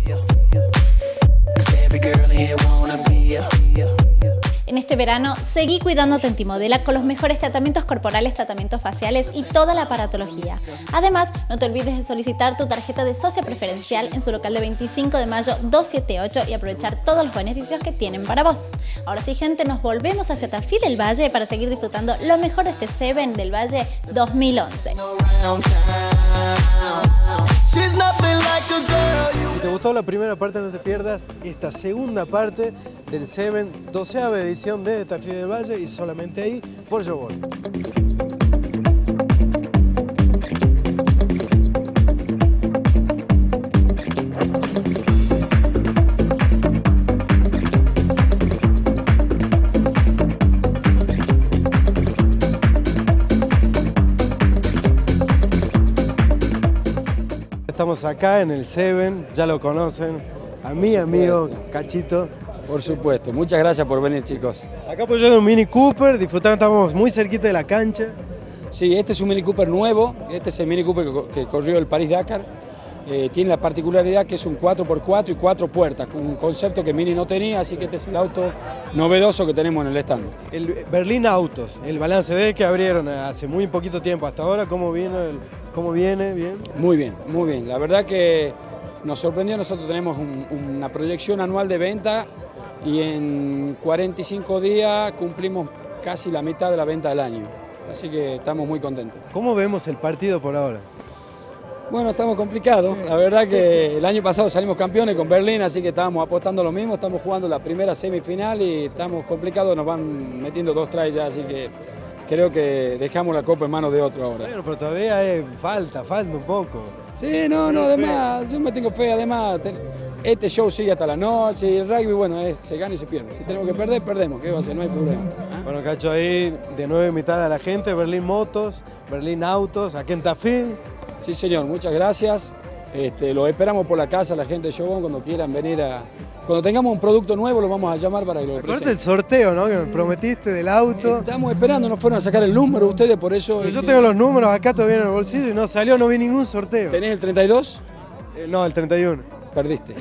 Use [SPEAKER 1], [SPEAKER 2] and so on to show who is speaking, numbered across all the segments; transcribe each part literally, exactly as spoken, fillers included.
[SPEAKER 1] En este verano, seguí cuidándote en Timodela con los mejores tratamientos corporales, tratamientos faciales y toda la aparatología. Además, no te olvides de solicitar tu tarjeta de socio preferencial en su local de veinticinco de mayo doscientos setenta y ocho y aprovechar todos los beneficios que tienen para vos. Ahora sí, gente, nos volvemos hacia Tafí del Valle para seguir disfrutando lo mejor de este Seven del Valle dos mil once.
[SPEAKER 2] Si te gustó la primera parte, no te pierdas esta segunda parte del Seven, doceava edición de Tafí del Valle, y solamente ahí por Yo Voy. Estamos acá en el Seven, ya lo conocen, a mi amigo Cachito.
[SPEAKER 3] Por supuesto, muchas gracias por venir, chicos.
[SPEAKER 2] Acá apoyando un Mini Cooper, disfrutando, estamos muy cerquita de la cancha.
[SPEAKER 3] Sí, este es un Mini Cooper nuevo, este es el Mini Cooper que, que corrió el París-Dakar. Eh, tiene la particularidad que es un cuatro por cuatro y cuatro puertas, un concepto que Mini no tenía, así que este es el auto novedoso que tenemos en el stand.
[SPEAKER 2] El Berlín Autos, el balance de que abrieron hace muy poquito tiempo hasta ahora, ¿cómo vino el, cómo viene? ¿Bien?
[SPEAKER 3] Muy bien, muy bien. La verdad que nos sorprendió, nosotros tenemos un, una proyección anual de venta y en cuarenta y cinco días cumplimos casi la mitad de la venta del año, así que estamos muy contentos.
[SPEAKER 2] ¿Cómo vemos el partido por ahora?
[SPEAKER 3] Bueno, estamos complicados. La verdad que el año pasado salimos campeones con Berlín, así que estábamos apostando lo mismo. Estamos jugando la primera semifinal y estamos complicados, nos van metiendo dos tries ya, así que creo que dejamos la copa en manos de otro ahora.
[SPEAKER 2] Bueno, pero todavía eh, falta, falta un poco.
[SPEAKER 3] Sí, no, no, además, yo me tengo fe, además, este show sigue hasta la noche y el rugby, bueno, es, se gana y se pierde. Si tenemos que perder, perdemos, ¿qué va a ser? No hay problema. ¿Ah?
[SPEAKER 2] Bueno, Cacho, ahí de nuevo invitar a la gente, Berlín Motos, Berlín Autos, aquí en Tafí.
[SPEAKER 3] Sí, señor, muchas gracias. Este, los esperamos por la casa, la gente de Showon, cuando quieran venir a... Cuando tengamos un producto nuevo, lo vamos a llamar para que lo presenten.
[SPEAKER 2] Aparte el sorteo, ¿no? Que me prometiste del auto.
[SPEAKER 3] Estamos esperando, nos fueron a sacar el número ustedes, por eso...
[SPEAKER 2] Pero yo tengo los números acá todavía en el bolsillo y no salió, no vi ningún sorteo.
[SPEAKER 3] ¿Tenés el treinta y dos?
[SPEAKER 2] Eh, no, el treinta y uno.
[SPEAKER 3] Perdiste.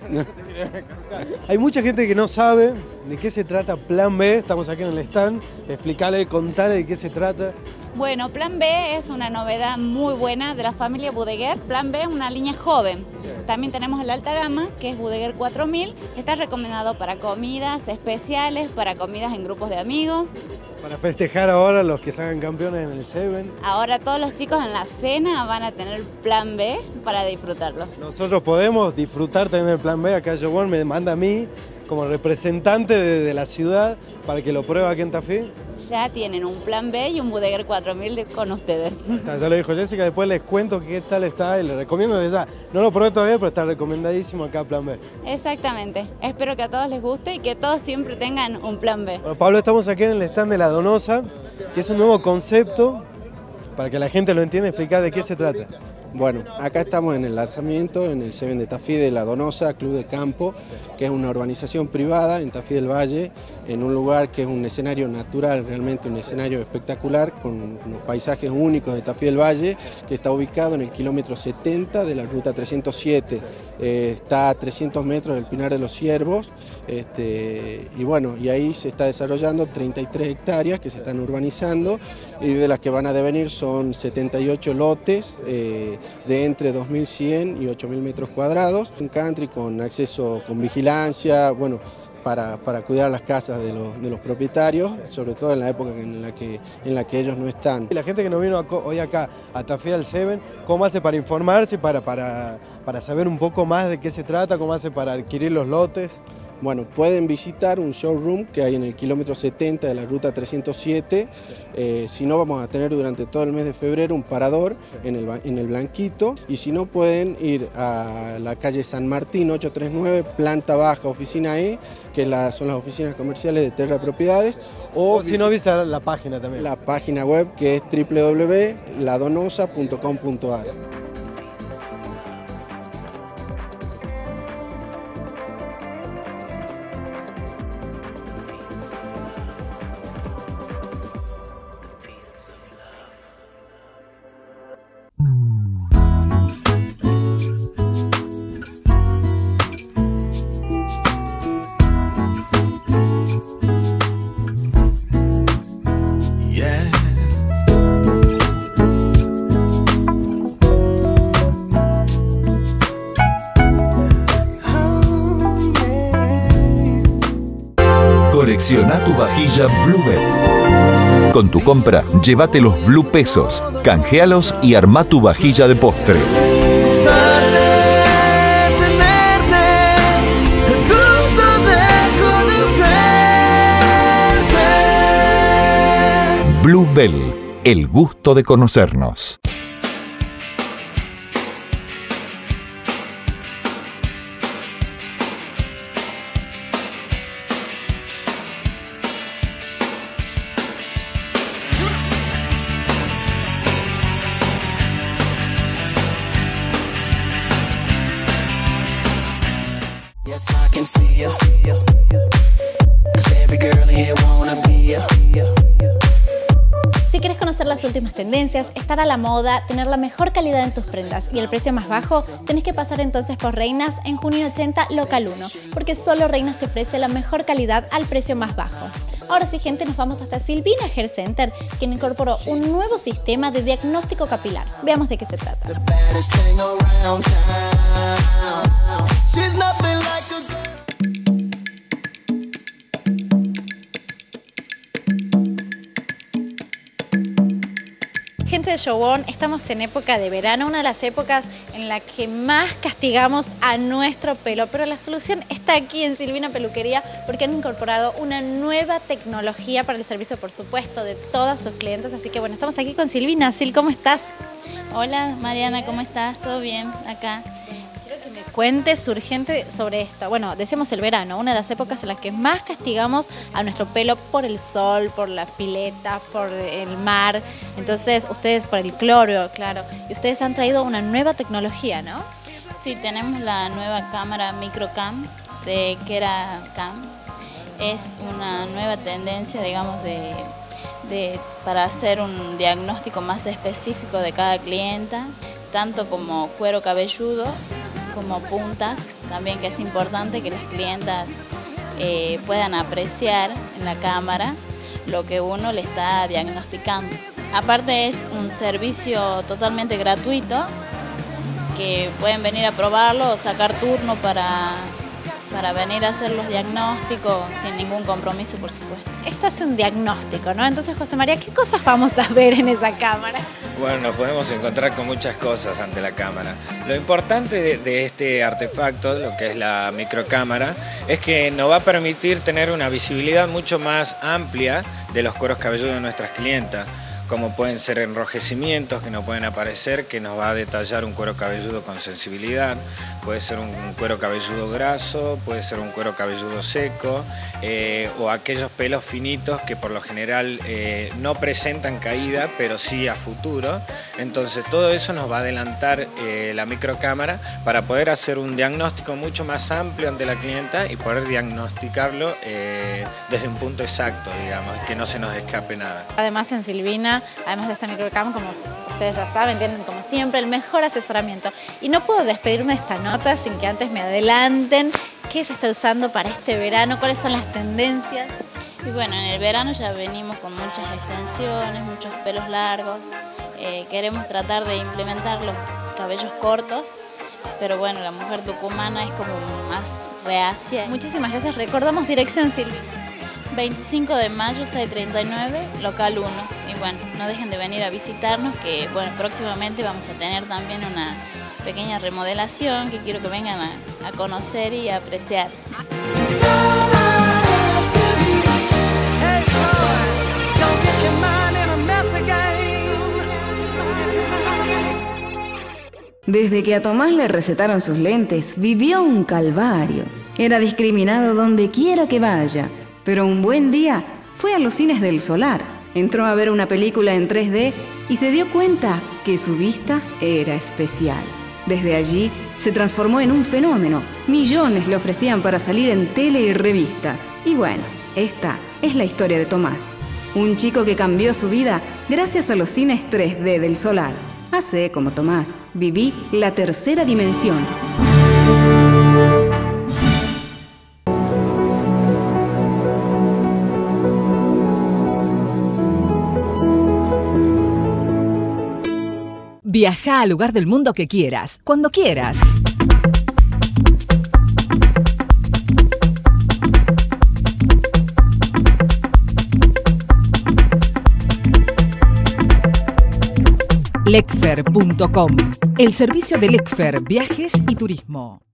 [SPEAKER 2] Hay mucha gente que no sabe de qué se trata Plan B, estamos aquí en el stand, explicarle, contarle de qué se trata.
[SPEAKER 4] Bueno, Plan B es una novedad muy buena de la familia Budeguer. Plan B es una línea joven. También tenemos el alta gama, que es Budeguer cuatro mil, que está recomendado para comidas especiales, para comidas en grupos de amigos.
[SPEAKER 2] Para festejar ahora los que salgan campeones en el Seven.
[SPEAKER 4] Ahora todos los chicos en la cena van a tener Plan B para disfrutarlo.
[SPEAKER 2] Nosotros podemos disfrutar también del Plan B. Acá Joan me manda a mí como representante de, de la ciudad para que lo pruebe aquí en Tafí.
[SPEAKER 4] Ya tienen un Plan B y un Budeguer cuatro mil de, con ustedes.
[SPEAKER 2] Está, ya lo dijo Jessica, después les cuento qué tal está y les recomiendo de ya. No lo probé todavía, pero está recomendadísimo acá Plan B.
[SPEAKER 4] Exactamente. Espero que a todos les guste y que todos siempre tengan un Plan B.
[SPEAKER 2] Bueno, Pablo, estamos aquí en el stand de La Donosa, que es un nuevo concepto, para que la gente lo entienda, explicar de qué se trata.
[SPEAKER 5] Bueno, acá estamos en el lanzamiento, en el Seven de Tafí de La Donosa, Club de Campo, que es una urbanización privada en Tafí del Valle, en un lugar que es un escenario natural, realmente un escenario espectacular, con unos paisajes únicos de Tafí del Valle, que está ubicado en el kilómetro setenta de la ruta trescientos siete. Eh, está a trescientos metros del Pinar de los Ciervos, este, y bueno, y ahí se está desarrollando treinta y tres hectáreas que se están urbanizando, y de las que van a devenir son setenta y ocho lotes eh, de entre dos mil cien y ocho mil metros cuadrados, un country con acceso, con vigilancia, bueno, para, para cuidar las casas de los, de los propietarios, sobre todo en la época en la que, en la que ellos no están.
[SPEAKER 2] Y la gente que nos vino hoy acá a Tafí al Seven, ¿cómo hace para informarse, para, para, para saber un poco más de qué se trata, cómo hace para adquirir los lotes?
[SPEAKER 5] Bueno, pueden visitar un showroom que hay en el kilómetro setenta de la ruta trescientos siete. Eh, si no, vamos a tener durante todo el mes de febrero un parador en el, en el Blanquito. Y si no, pueden ir a la calle San Martín ochocientos treinta y nueve, planta baja, oficina E, que la, son las oficinas comerciales de Terra Propiedades.
[SPEAKER 2] O, o si no, visita la página también.
[SPEAKER 5] La página web, que es w w w punto la donosa punto com punto a r.
[SPEAKER 6] Selecciona tu vajilla Bluebell. Con tu compra, llévate los Blue Pesos, canjealos y armá tu vajilla de postre. Bluebell, el gusto de conocernos.
[SPEAKER 1] Si quieres conocer las últimas tendencias, estar a la moda, tener la mejor calidad en tus prendas y el precio más bajo, tenés que pasar entonces por Reinas en Junín ochenta Local uno, porque solo Reinas te ofrece la mejor calidad al precio más bajo. Ahora sí, gente, nos vamos hasta Silvina Hair Center, quien incorporó un nuevo sistema de diagnóstico capilar. Veamos de qué se trata. Gente de Show On, estamos en época de verano, una de las épocas en la que más castigamos a nuestro pelo, pero la solución está aquí en Silvina Peluquería porque han incorporado una nueva tecnología para el servicio, por supuesto, de todas sus clientes. Así que bueno, estamos aquí con Silvina. Sil, ¿cómo estás?
[SPEAKER 4] Hola Mariana, ¿cómo estás? ¿Todo bien acá?
[SPEAKER 1] Quiero que me cuentes urgente sobre esto. Bueno, decíamos el verano, una de las épocas en las que más castigamos a nuestro pelo por el sol, por las piletas, por el mar. Entonces, ustedes por el cloro, claro. Y ustedes han traído una nueva tecnología, ¿no?
[SPEAKER 4] Sí, tenemos la nueva cámara Microcam de KeraCam. Es una nueva tendencia, digamos, de, de, para hacer un diagnóstico más específico de cada clienta, tanto como cuero cabelludo, como puntas, también, que es importante que las clientas eh, puedan apreciar en la cámara lo que uno le está diagnosticando. Aparte, es un servicio totalmente gratuito, que pueden venir a probarlo o sacar turno para, para venir a hacer los diagnósticos sin ningún compromiso, por supuesto.
[SPEAKER 1] Esto es un diagnóstico, ¿no? Entonces, José María, ¿qué cosas vamos a ver en esa cámara?
[SPEAKER 7] Bueno, nos podemos encontrar con muchas cosas ante la cámara. Lo importante de, de este artefacto, lo que es la microcámara, es que nos va a permitir tener una visibilidad mucho más amplia de los cueros cabelludos de nuestras clientas, como pueden ser enrojecimientos que nos pueden aparecer, que nos va a detallar un cuero cabelludo con sensibilidad, puede ser un cuero cabelludo graso, puede ser un cuero cabelludo seco, eh, o aquellos pelos finitos que por lo general eh, no presentan caída, pero sí a futuro. Entonces todo eso nos va a adelantar eh, la microcámara para poder hacer un diagnóstico mucho más amplio ante la clienta y poder diagnosticarlo eh, desde un punto exacto, digamos, que no se nos escape nada.
[SPEAKER 1] Además, en Silvina, además de esta microcam, como ustedes ya saben, tienen como siempre el mejor asesoramiento. Y no puedo despedirme de esta nota sin que antes me adelanten qué se está usando para este verano, cuáles son las tendencias.
[SPEAKER 4] Y bueno, en el verano ya venimos con muchas extensiones, muchos pelos largos. Eh, queremos tratar de implementar los cabellos cortos, pero bueno, la mujer tucumana es como más reacia.
[SPEAKER 1] Muchísimas gracias. Recordamos dirección, Silvina.
[SPEAKER 4] veinticinco de mayo, seiscientos treinta y nueve, local uno. Y bueno, no dejen de venir a visitarnos, que bueno, próximamente vamos a tener también una pequeña remodelación que quiero que vengan a, a conocer y a apreciar.
[SPEAKER 8] Desde que a Tomás le recetaron sus lentes, vivió un calvario. Era discriminado donde quiera que vaya. Pero un buen día fue a los cines del Solar, entró a ver una película en tres D y se dio cuenta que su vista era especial. Desde allí se transformó en un fenómeno. Millones le ofrecían para salir en tele y revistas. Y bueno, esta es la historia de Tomás. Un chico que cambió su vida gracias a los cines tres D del Solar. Hacé como Tomás, viví la tercera dimensión.
[SPEAKER 9] Viaja al lugar del mundo que quieras, cuando quieras. lecfer punto com, el servicio de Lecfer Viajes y Turismo.